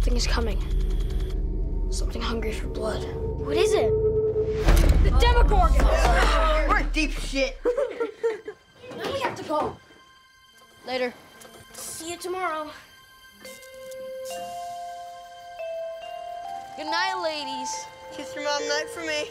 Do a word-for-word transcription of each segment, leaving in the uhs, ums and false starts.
Something is coming. Something hungry for blood. What is it? The Demogorgon! We're in deep shit. Now we have to go. Later. See you tomorrow. Good night, ladies. Kiss your mom night for me.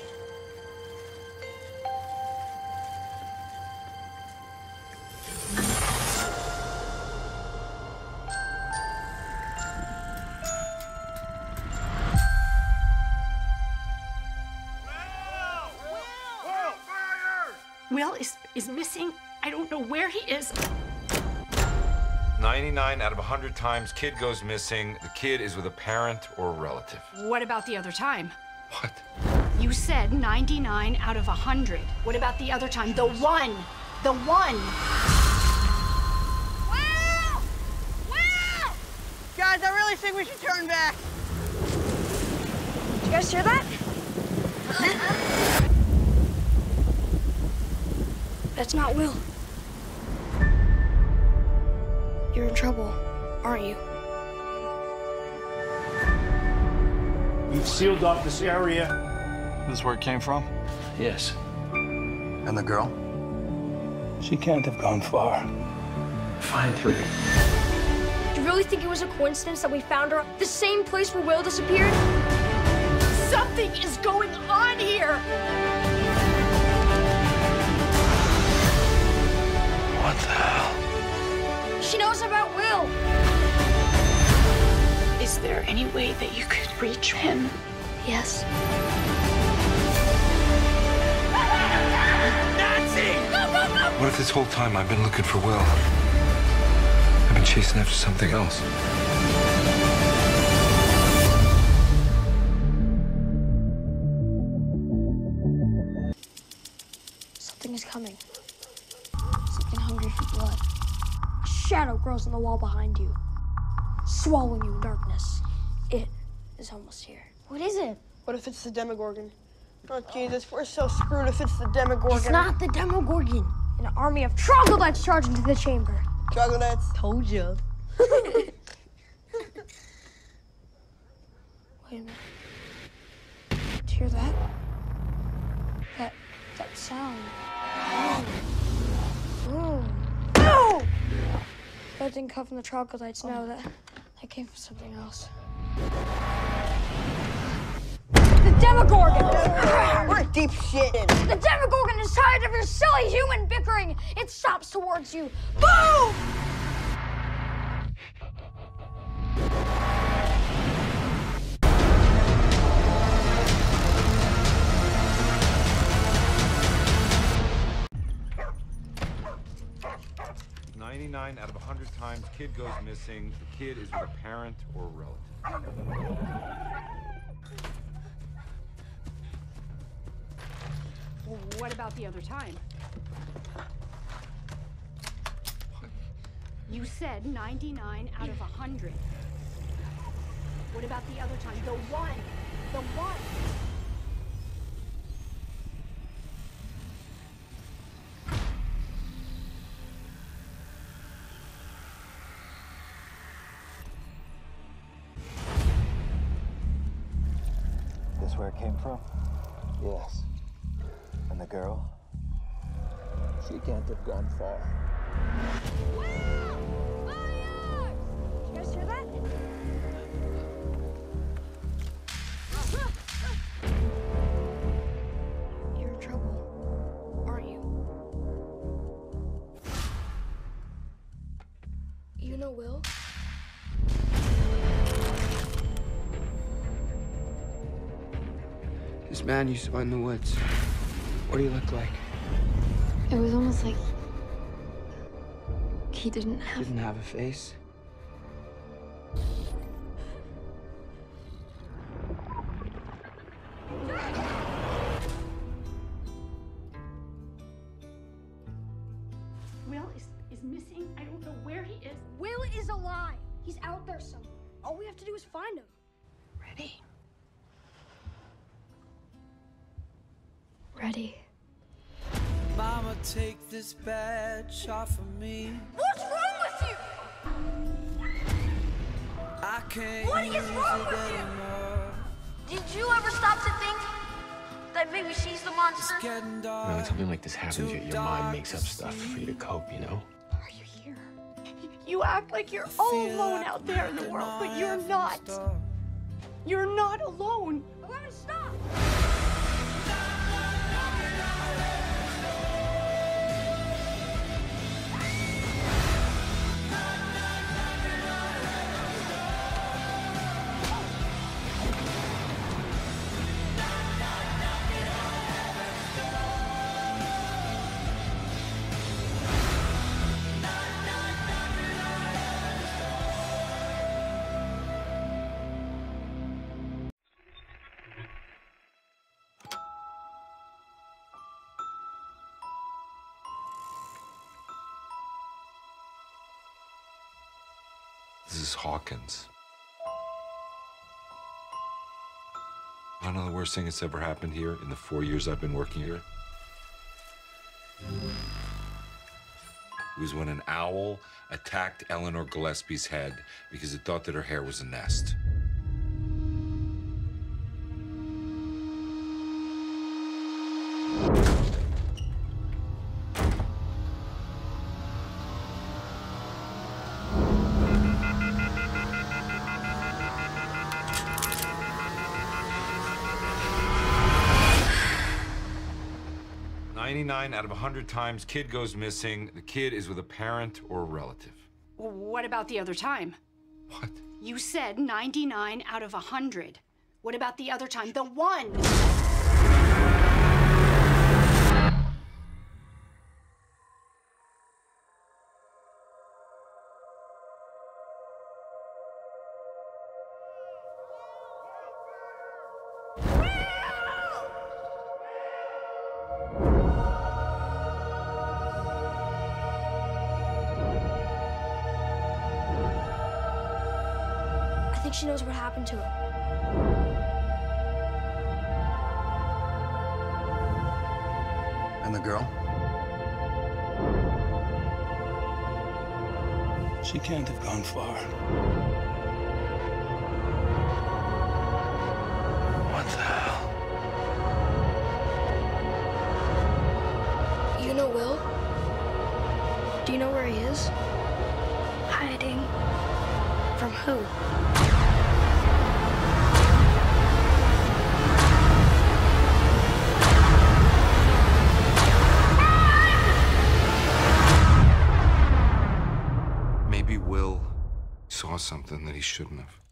Will is, is missing. I don't know where he is. ninety-nine out of one hundred times, kid goes missing. The kid is with a parent or a relative. What about the other time? What? You said ninety-nine out of one hundred. What about the other time? The one. The one. Will! Will! Guys, I really think we should turn back. Did you guys hear that? That's not Will. You're in trouble, aren't you? We've sealed off this area. This is where it came from? Yes. And the girl? She can't have gone far. Find her. Do you really think it was a coincidence that we found her at the same place where Will disappeared? Something is going on here. What the hell? She knows about Will. Is there any way that you could reach him? Yes. What if this whole time I've been looking for Will? I've been chasing after something else. Something is coming. Something hungry for blood. A shadow grows on the wall behind you, swallowing you in darkness. It is almost here. What is it? What if it's the Demogorgon? Oh, Jesus, we're so screwed if it's the Demogorgon. It's not the Demogorgon. An army of troglodytes charge into the chamber. Troglodytes. Told you. Wait a minute. Do you hear that? That, that sound. Boom. No! That didn't come from the troglodytes, no. That, that came from something else. The Demogorgon! We're in deep shit. The Demogorgon is tired of your silly human bickering. It stops towards you. Boom! ninety-nine out of one hundred times, kid goes missing. The kid is with a parent or a relative. What about the other time? You said ninety-nine out of one hundred. What about the other time? The one. The one. This where it came from? Yes. And the girl? She can't have gone far. Did you guys hear that? You're in trouble, aren't you? You know Will? This man you saw in the woods, what do you look like? It was almost like he didn't have... Didn't have a face? Will is, is missing. I don't know where he is. Will is alive. He's out there somewhere. All we have to do is find him. Ready? Ready. Mama, take this badge off of me. What's wrong with you? I I can't What is use wrong it with you? anymore. Did you ever stop to think that maybe she's the monster? It's getting dark. You know, when something like this happens, your, your mind makes up stuff for you to cope, you know? Are you here? You act like you're all alone out there in the world, but you're not. You're not alone. Eleven, stop! This is Hawkins. I know the worst thing that's ever happened here in the four years I've been working here. It was when an owl attacked Eleanor Gillespie's head because it thought that her hair was a nest. ninety-nine out of one hundred times, kid goes missing. The kid is with a parent or a relative. What about the other time? What? You said ninety-nine out of one hundred. What about the other time? The one! I think she knows what happened to him. And the girl? She can't have gone far. What the hell? You know Will? Do you know where he is? Hiding. From who? Maybe Will saw something that he shouldn't have.